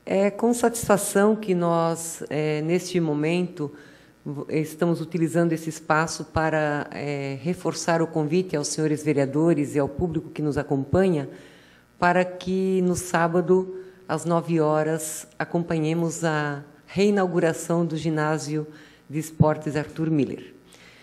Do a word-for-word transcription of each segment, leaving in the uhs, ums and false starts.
É com satisfação que nós, é, neste momento, estamos utilizando esse espaço para é, reforçar o convite aos senhores vereadores e ao público que nos acompanha, para que no sábado, às nove horas, acompanhemos a reinauguração do Ginásio de Esportes Arthur Miller.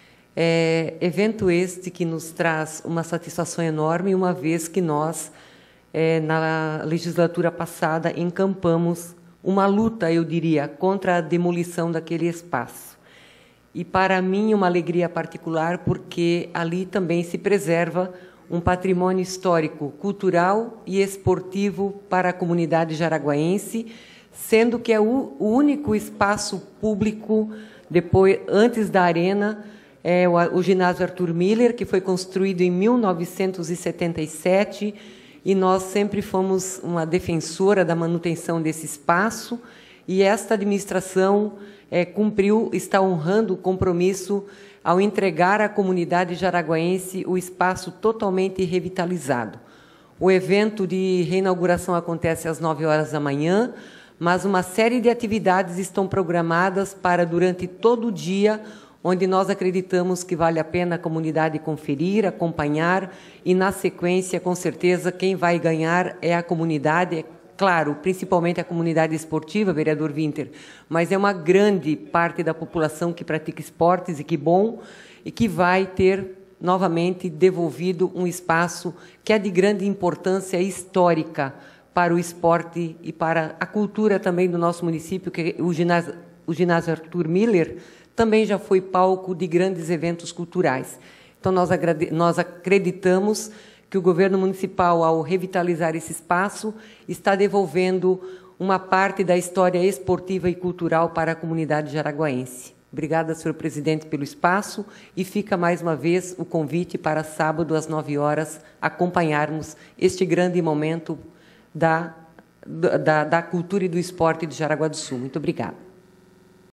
É, evento este que nos traz uma satisfação enorme, uma vez que nós, é, na legislatura passada, encampamos uma luta, eu diria, contra a demolição daquele espaço. E, para mim, uma alegria particular, porque ali também se preserva um patrimônio histórico, cultural e esportivo para a comunidade jaraguaense, sendo que é o único espaço público, depois, antes da Arena, é o, o Ginásio Arthur Miller, que foi construído em mil novecentos e setenta e sete, e nós sempre fomos uma defensora da manutenção desse espaço, e esta administração é, cumpriu, está honrando o compromisso ao entregar à comunidade jaraguaense o espaço totalmente revitalizado. O evento de reinauguração acontece às nove horas da manhã, mas uma série de atividades estão programadas para, durante todo o dia, onde nós acreditamos que vale a pena a comunidade conferir, acompanhar, e, na sequência, com certeza, quem vai ganhar é a comunidade, é claro, principalmente a comunidade esportiva, vereador Winter, mas é uma grande parte da população que pratica esportes, e que bom, e que vai ter, novamente, devolvido um espaço que é de grande importância histórica para o esporte e para a cultura também do nosso município, que o ginásio, o ginásio Arthur Miller também já foi palco de grandes eventos culturais. Então, nós, nós acreditamos que o governo municipal, ao revitalizar esse espaço, está devolvendo uma parte da história esportiva e cultural para a comunidade jaraguaense. Obrigada, senhor presidente, pelo espaço, e fica mais uma vez o convite para sábado, às nove horas, acompanharmos este grande momento da, da, da cultura e do esporte de Jaraguá do Sul. Muito obrigada.